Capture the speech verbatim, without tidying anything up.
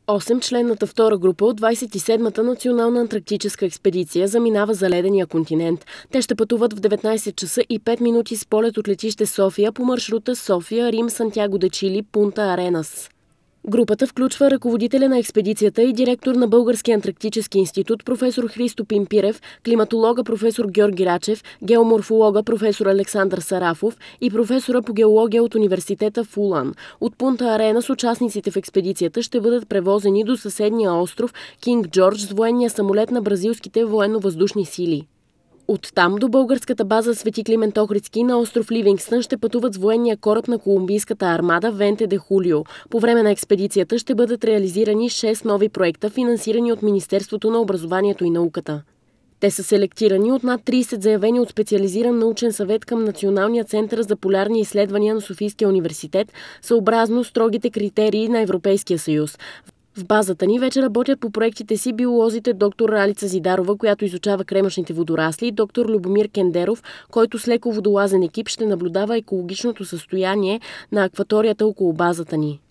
Осемчленната втора група от двадесет и седмата национална антарктическа експедиция заминава за ледения континент. Те ще пътуват в деветнадесет часа и пет минути с полет от летище София по маршрута София, Рим, Сантяго де Чили, Пунта Аренас. Групата включва ръководителя на експедицията и директор на Българския антарктически институт професор Христо Пимпирев, климатолога професор Георги Рачев, геоморфолога професор Александър Сарафов и професора по геология от университета в Улан. От Пунта Аренас участниците в експедицията ще бъдат превозени до съседния остров Кинг Джордж с военния самолет на бразилските военно-въздушни сили. Оттам до българската база Свети Климент Охридски на остров Ливингстън ще пътуват с военния кораб на колумбийската армада Венте де Хулио. По време на експедицията ще бъдат реализирани шест нови проекта, финансирани от Министерството на образованието и науката. Те са селектирани от над тридесет заявени от специализиран научен съвет към Националния център за полярни изследвания на Софийския университет, съобразно строгите критерии на Европейския съюз. В базата ни вече работят по проектите си биолозите доктор Ралица Зидарова, която изучава кремъчните водорасли, и доктор Любомир Кендеров, който с леко водолазен екип ще наблюдава екологичното състояние на акваторията около базата ни.